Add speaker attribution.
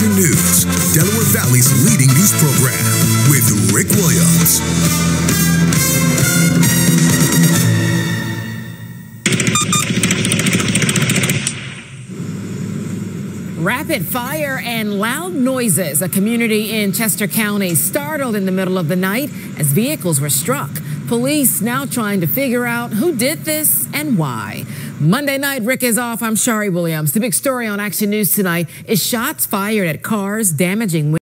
Speaker 1: Action News, Delaware Valley's leading news program with Rick Williams.
Speaker 2: Rapid fire and loud noises. A community in Chester County startled in the middle of the night as vehicles were struck. Police now trying to figure out who did this and why. Monday night, Rick is off. I'm Sharrie Williams. The big story on Action News tonight is shots fired at cars damaging